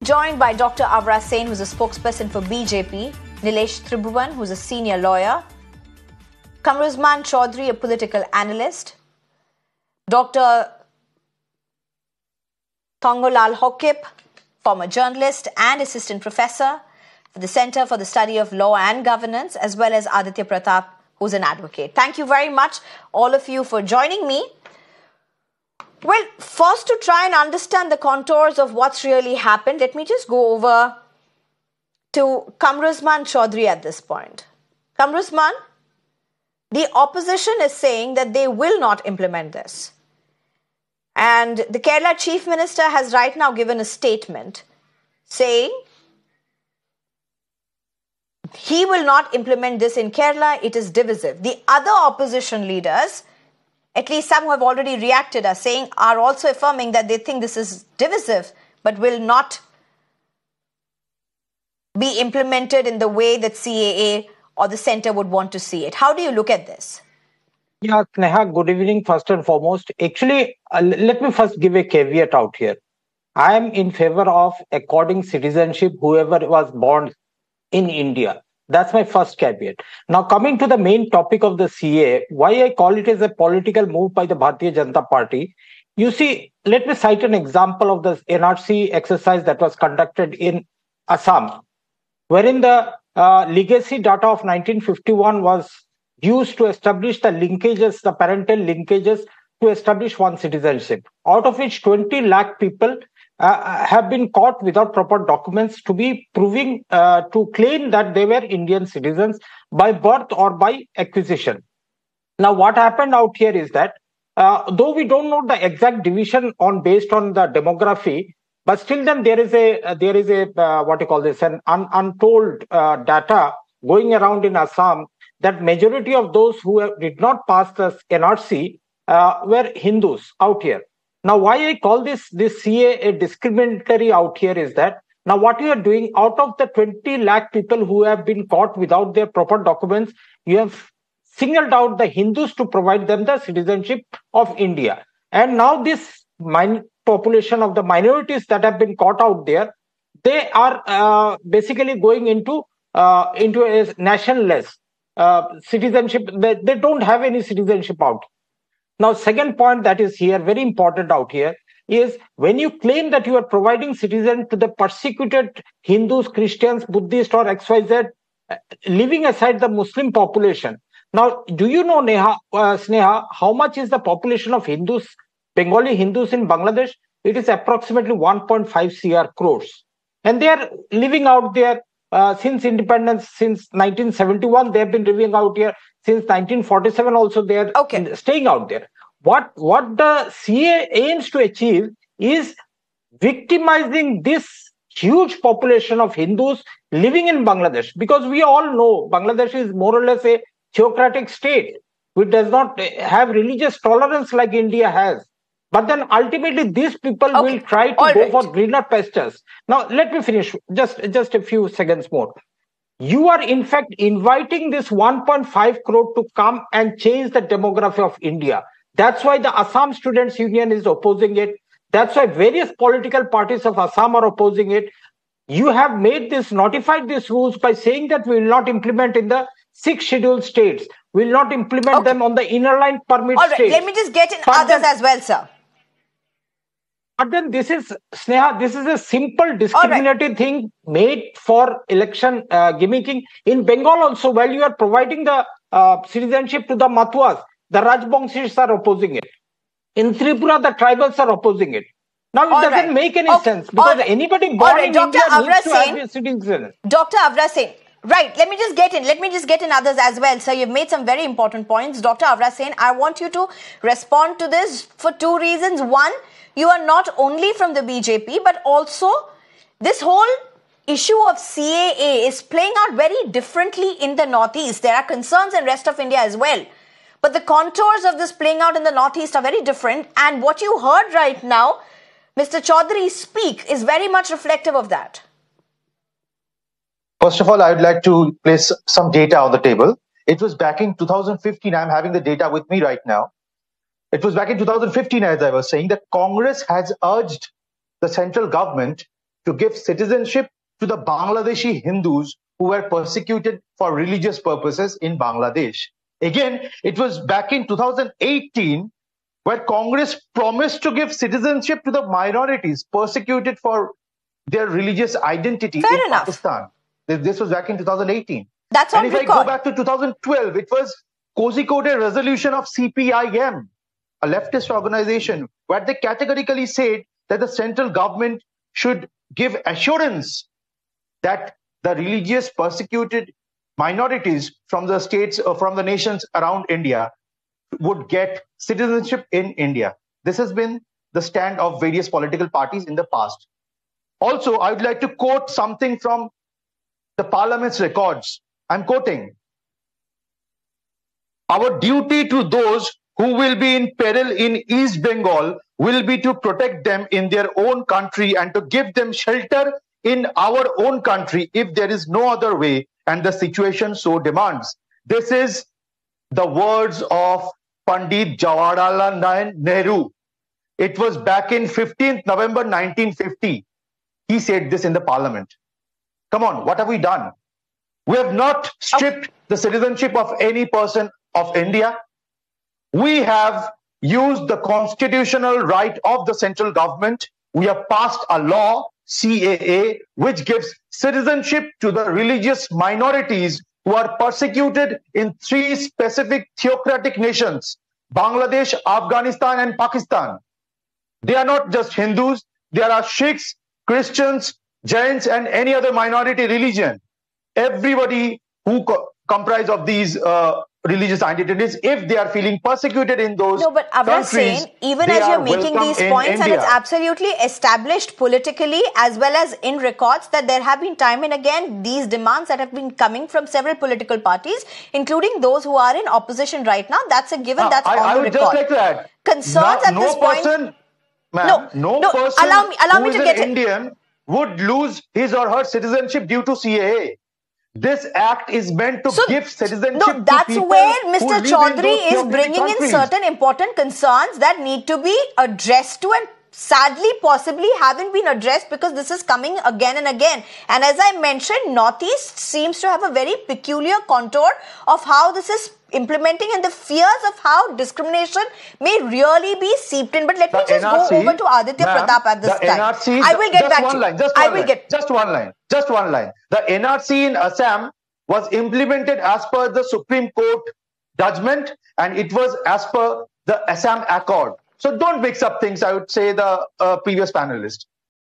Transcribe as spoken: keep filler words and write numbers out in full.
Joined by Doctor Avra Sen, who's a spokesperson for B J P, Nilesh Tribhuvan, who's a senior lawyer, Kamruzzaman Chowdhury, a political analyst, Doctor Thongolal Hokip, former journalist and assistant professor for the Center for the Study of Law and Governance, as well as Aditya Pratap, who's an advocate. Thank you very much, all of you, for joining me. Well, first, to try and understand the contours of what's really happened, let me just go over to Kamruzzaman Chowdhury at this point. Kamruzzaman, the opposition is saying that they will not implement this. And the Kerala Chief Minister has right now given a statement saying he will not implement this in Kerala. It is divisive. The other opposition leaders, at least some who have already reacted, are saying, are also affirming that they think this is divisive, but will not be implemented in the way that C A A or the centre would want to see it. How do you look at this? Yeah, Sneha, good evening first and foremost. Actually, uh, let me first give a caveat out here. I am in favor of according citizenship whoever was born in India. That's my first caveat. Now, coming to the main topic of the C A A, why I call it as a political move by the Bharatiya Janata Party. You see, let me cite an example of the N R C exercise that was conducted in Assam, wherein the uh, legacy data of nineteen fifty-one was used to establish the linkages, the parental linkages to establish one citizenship, out of which twenty lakh people uh, have been caught without proper documents to be proving, uh, to claim that they were Indian citizens by birth or by acquisition. Now, what happened out here is that, uh, though we don't know the exact division on based on the demography, but still then there is a, uh, there is a, uh, what you call this, an un untold uh, data going around in Assam, that majority of those who have, did not pass the N R C uh, were Hindus out here. Now, why I call this, this C A A discriminatory out here is that, now what you are doing, out of the twenty lakh people who have been caught without their proper documents, you have singled out the Hindus to provide them the citizenship of India. And now this min population of the minorities that have been caught out there, they are uh, basically going into, uh, into a nationless Uh, citizenship. They, they don't have any citizenship out. Now, second point that is here, very important out here, is when you claim that you are providing citizenship to the persecuted Hindus, Christians, Buddhists or X Y Z, uh, leaving aside the Muslim population. Now, do you know, Neha, uh, Sneha, how much is the population of Hindus, Bengali Hindus in Bangladesh? It is approximately one point five crores. And they are living out there Uh, since independence, since nineteen seventy-one, they have been living out here. Since nineteen forty-seven also, they are okay. staying out there. What, what the C A A aims to achieve is victimizing this huge population of Hindus living in Bangladesh. Because we all know Bangladesh is more or less a theocratic state, which does not have religious tolerance like India has. But then ultimately these people okay. will try to All go right. for greener pastures. Now, let me finish just, just a few seconds more. You are in fact inviting this one point five crore to come and change the demography of India. That's why the Assam Students Union is opposing it. That's why various political parties of Assam are opposing it. You have made this, notified these rules by saying that we will not implement in the six scheduled states. We will not implement okay. them on the inner line permit All right. states. Let me just get in but others then, as well, sir. But then this is, Sneha, this is a simple discriminatory right. thing made for election uh, gimmicking. In Bengal also, while you are providing the uh, citizenship to the Matuas, the Rajbangshis are opposing it. In Tripura, the tribals are opposing it. Now, it All doesn't right. make any okay. sense because right. anybody born right. in Doctor India Avra needs Sen, to have a citizen. Doctor Avra Sen, right, let me just get in. Let me just get in others as well. So, you've made some very important points. Doctor Avra Sen, I want you to respond to this for two reasons. One, you are not only from the B J P, but also this whole issue of C A A is playing out very differently in the Northeast. There are concerns in the rest of India as well. But the contours of this playing out in the Northeast are very different. And what you heard right now, Mister Chowdhury speak, is very much reflective of that. First of all, I would like to place some data on the table. It was back in two thousand fifteen. I'm having the data with me right now. It was back in two thousand fifteen, as I was saying, that Congress has urged the central government to give citizenship to the Bangladeshi Hindus who were persecuted for religious purposes in Bangladesh. Again, it was back in two thousand eighteen where Congress promised to give citizenship to the minorities persecuted for their religious identity Fair in enough. Pakistan. This was back in two thousand eighteen. That's on and if record. I go back to two thousand twelve, it was Kozhikode resolution of C P I M, a leftist organization, where they categorically said that the central government should give assurance that the religious persecuted minorities from the states or from the nations around India would get citizenship in India. This has been the stand of various political parties in the past. Also, I would like to quote something from the parliament's records. I'm quoting. Our duty to those who will be in peril in East Bengal will be to protect them in their own country and to give them shelter in our own country if there is no other way and the situation so demands. This is the words of Pandit Jawaharlal Nehru. It was back in fifteenth November nineteen fifty. He said this in the parliament. Come on, what have we done? We have not stripped the citizenship of any person of India. We have used the constitutional right of the central government. We have passed a law, C A A, which gives citizenship to the religious minorities who are persecuted in three specific theocratic nations, Bangladesh, Afghanistan, and Pakistan. They are not just Hindus. There are Sikhs, Christians, Jains, and any other minority religion. Everybody who co comprise of these uh, religious identities, if they are feeling persecuted in those no, but Avra countries, Sen, even as you're making these points, India. And it's absolutely established politically as well as in records that there have been time and again these demands that have been coming from several political parties, including those who are in opposition right now. That's a given. Uh, that's I, on I the would record. just like to add, Concerns no, at no this person, point. No, no, no person allow me, allow who me is to an get Indian it. would lose his or her citizenship due to C A A. This act is meant to so, give citizenship no, that's to people where Mister who live Chowdhury in is bringing countries. in certain important concerns that need to be addressed to and sadly possibly haven't been addressed because this is coming again and again. And as I mentioned, Northeast seems to have a very peculiar contour of how this is implementing and the fears of how discrimination may really be seeped in. But let the me just N R C, go over to Aditya Pratap at this the time. N R C, I will get just back one to you. line, just I one will line, get just one line, just one line. The N R C in Assam was implemented as per the Supreme Court judgment and it was as per the Assam Accord. So don't mix up things, I would say, the uh, previous panelist.